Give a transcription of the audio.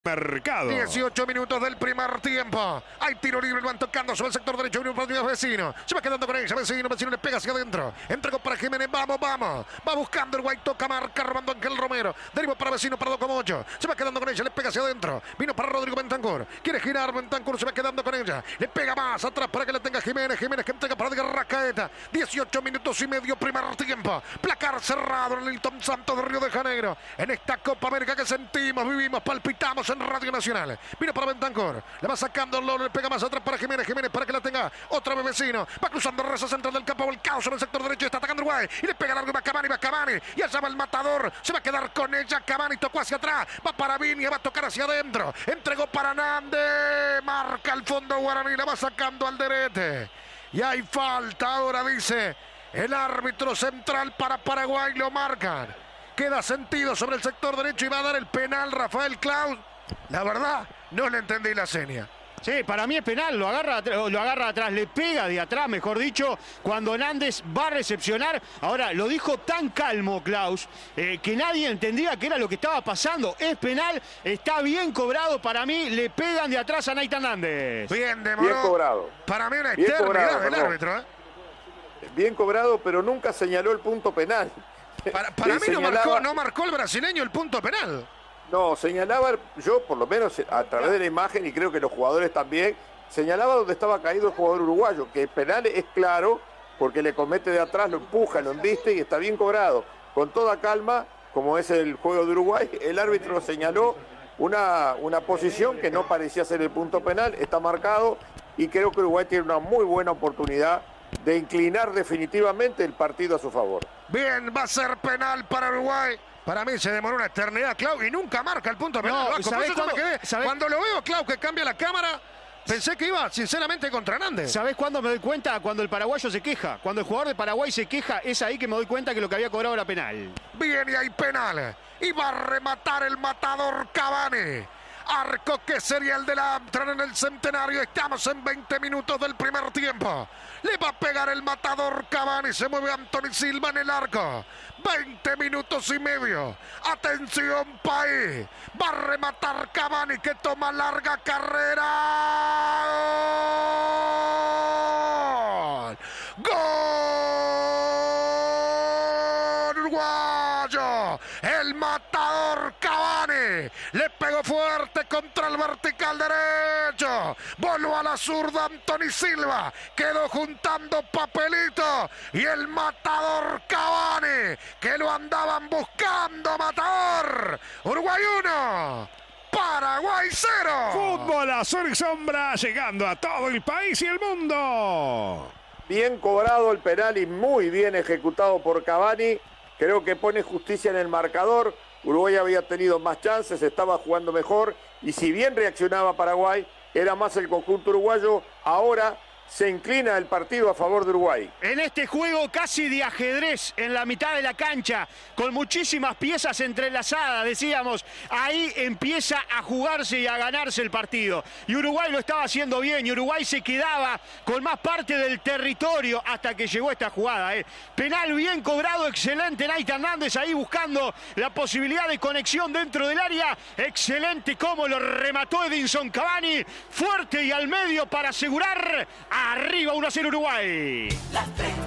Mercado. 18 minutos del primer tiempo. Hay tiro libre, van tocando sobre el sector derecho. Un partido vecino. Se va quedando con ella. Vecino le pega hacia adentro. Entregó para Jiménez. Vamos. Va buscando el Uruguay. Toca marca. Robando Ángel Romero. Derivó para Vecino. Para Docomocho. Se va quedando con ella. Le pega hacia adentro. Vino para Rodrigo Bentancur. Quiere girar. Bentancur se va quedando con ella. Le pega más atrás para que le tenga Jiménez. Jiménez que entrega para Edgar Rascaeta. 18 minutos y medio primer tiempo. Placar cerrado en el Hilton Santos de Río de Janeiro. En esta Copa América que sentimos, vivimos, palpitamos en Radio Nacional. Vino para Bentancur. Le va sacando, le pega más atrás para Jiménez. Jiménez para que la tenga otra vez Vecino. Va cruzando el rezo central del campo. El caos en el sector derecho. Está atacando Uruguay. Y le pega largo. Va Cavani. Y allá va el matador. Se va a quedar con ella. Cavani tocó hacia atrás. Va para Viña. Va a tocar hacia adentro. Entregó para Nández. Marca el fondo Guaraní. La va sacando Alderete. Y hay falta. Ahora dice el árbitro central para Paraguay. Lo marcan. Queda sentido sobre el sector derecho y va a dar el penal Rafael Claus. La verdad, no le entendí la seña. Sí, para mí es penal, lo agarra atrás, le pega de atrás, mejor dicho, cuando Nández va a recepcionar. Ahora, lo dijo tan calmo Claus, que nadie entendía qué era lo que estaba pasando. Es penal, está bien cobrado para mí, le pegan de atrás a Nathan Nández. Bien cobrado. Para mí una eternidad del árbitro. Bien cobrado, pero nunca señaló el punto penal. Para mí no marcó el brasileño el punto penal. No, señalaba, yo por lo menos a través de la imagen, y creo que los jugadores también, señalaba donde estaba caído el jugador uruguayo, que el penal es claro, porque le comete de atrás, lo empuja, lo embiste y está bien cobrado. Con toda calma, como es el juego de Uruguay, el árbitro señaló una posición que no parecía ser el punto penal, está marcado, y creo que Uruguay tiene una muy buena oportunidad de inclinar definitivamente el partido a su favor. Bien, va a ser penal para Uruguay. Para mí se demoró una eternidad, Clau, y nunca marca el punto penal. Cuando lo veo, Clau, que cambia la cámara, pensé que iba, sinceramente, contra Nández. ¿Sabés cuándo me doy cuenta? Cuando el paraguayo se queja. Cuando el jugador de Paraguay se queja, es ahí que me doy cuenta que lo que había cobrado era penal. Bien, y hay penal. Y va a rematar el matador Cavani. Arco que sería el de la Amtran en el Centenario. Estamos en 20 minutos del primer tiempo. Le va a pegar el matador Cavani. Se mueve Anthony Silva en el arco. 20 minutos y medio. Atención, país. Va a rematar Cavani que toma larga carrera. ¡Gol! Uruguayo. El matador Cavani. Le pegó fuerte contra el vertical derecho. Voló a la zurda Anthony Silva. Quedó juntando papelito. Y el matador Cavani, que lo andaban buscando, matador. Uruguay 1. Paraguay 0. Fútbol azul y sombra llegando a todo el país y el mundo. Bien cobrado el penal y muy bien ejecutado por Cavani. Creo que pone justicia en el marcador. Uruguay había tenido más chances, estaba jugando mejor. Y si bien reaccionaba Paraguay, era más el conjunto uruguayo. Ahora se inclina el partido a favor de Uruguay. En este juego casi de ajedrez en la mitad de la cancha, con muchísimas piezas entrelazadas, decíamos, ahí empieza a jugarse y a ganarse el partido. Y Uruguay lo estaba haciendo bien, y Uruguay se quedaba con más parte del territorio hasta que llegó esta jugada. Penal bien cobrado, excelente Nathan Nández ahí buscando la posibilidad de conexión dentro del área. Excelente cómo lo remató Edinson Cavani, fuerte y al medio para asegurar. Arriba 1-0 Uruguay.